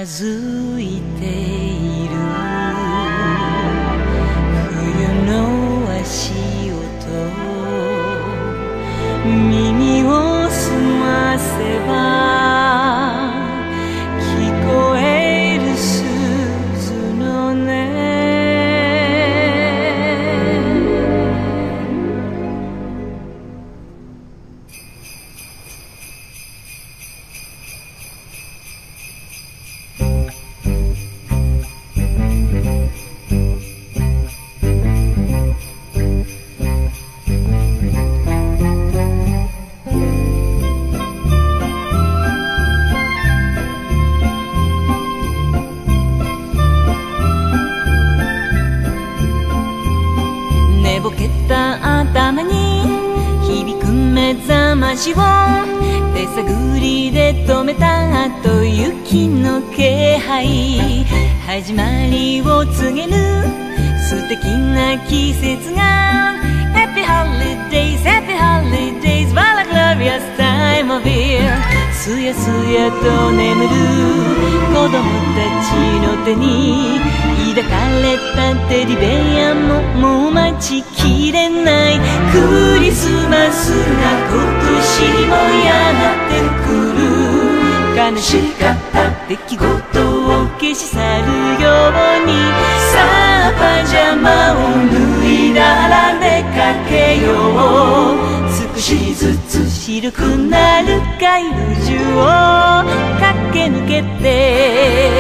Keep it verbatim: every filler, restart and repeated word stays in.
づいている冬の足音、耳を澄ませば聞こえる鈴の音。寝ぼけた頭に響く目覚ましを手探りで止めた後雪の気配、始まりを告げる素敵な季節が Happy holidays, happy holidays, what a glorious time of year。 すやすやと眠る子供たちの手に抱かれたテディベアももう待ちきれない。クリスマスが今年にもやがて来る。悲しかった出来事を消し去るように、さあパジャマを脱いだら出かけよう。少しずつ白くなる街路樹を駆け抜けて